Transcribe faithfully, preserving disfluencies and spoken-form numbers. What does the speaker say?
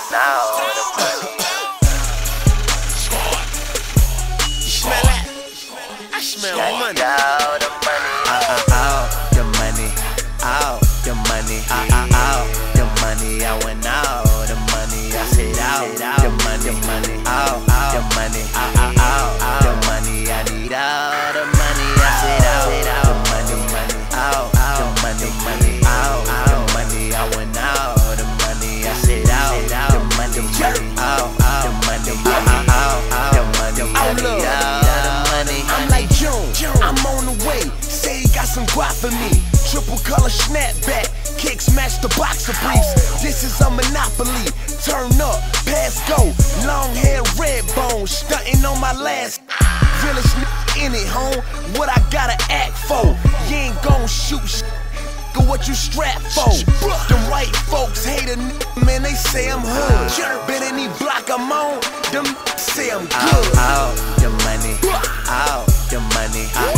now the money. You smell that? I smell money. All the money. Ow, ow, ow, the money. Ow, the money. Ow, ow, ow, the money. I went out, the money. I said out, the money, money. Ow, ow, the money. Ow, ow, ow, the money. I need all the money. I said out, the money, money. Ow, the money, money. Ow, the money. I went out, the money. I said out, the money, money. Ow, the money, ow, ow, the money. I need all the money. I'm like June, I'm on the way. Say he got some guap for me. Triple color snapback, kicks match the boxer briefs. This is a monopoly. Turn up, pass go. Long hair, red bone, stunting on my last. Realest n in it, home. What I gotta act for? You ain't gon' shoot sh Go what you strapped for. Them right folks hate a n man, they say I'm hood. Been any block I'm on, them say I'm good. Ow, ow, the money. Ow, the money.